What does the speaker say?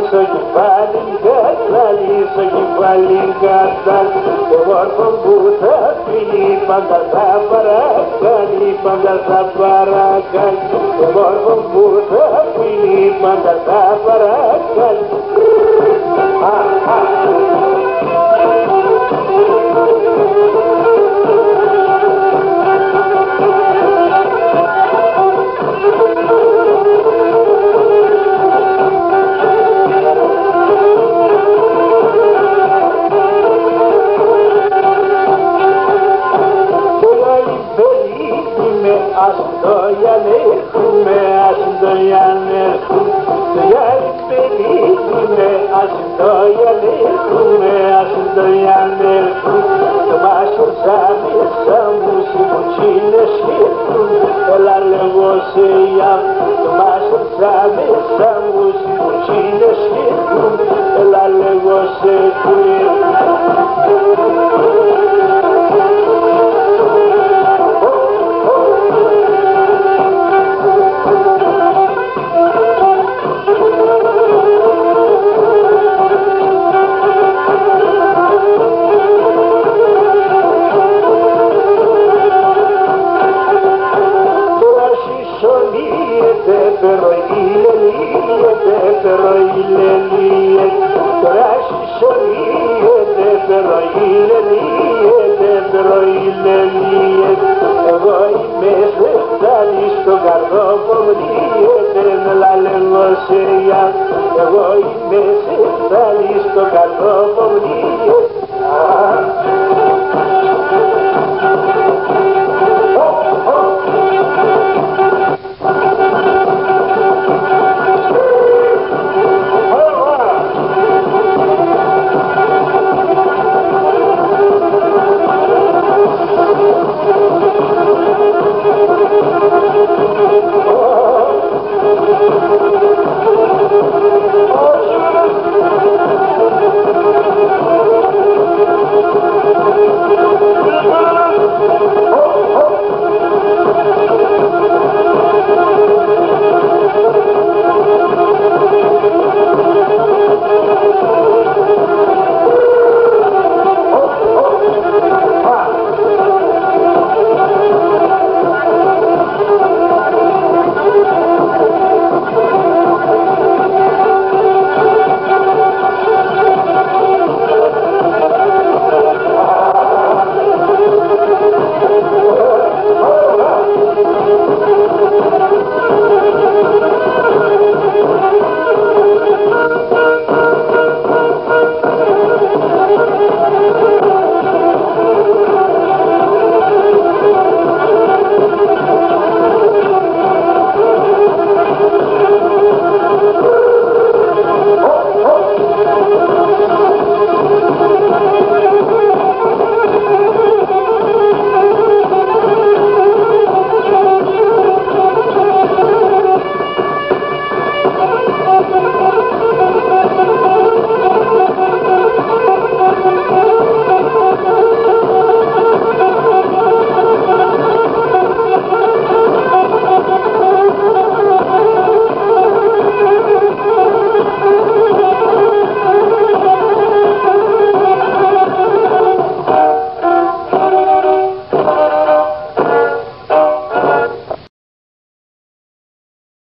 λύσω κεφάλι κατά το μόρφο που θα φύγει πάντα θα παρακάνει, πάντα θα παρακάνει το μόρφο που θα φύγει πάντα θα παρακάνει. Ας το γιανέχουμε, ας το γιανέχουμε, το γιανέχουμε, ας το γιανέχουμε, ας το γιανέχουμε. Το μάσο σαν μου συμμουτσίνες χειρούν, έλα λέγω σε γιαμ. Το μάσο σαν μου συμμουτσίνες χειρούν, έλα λέγω σε χειρούν. Pero εγώ είμαι σφεφτάλη στον καρδόπο μνίεται με λαλεγωσία. Εγώ είμαι σφεφτάλη στον καρδόπο μνίεται.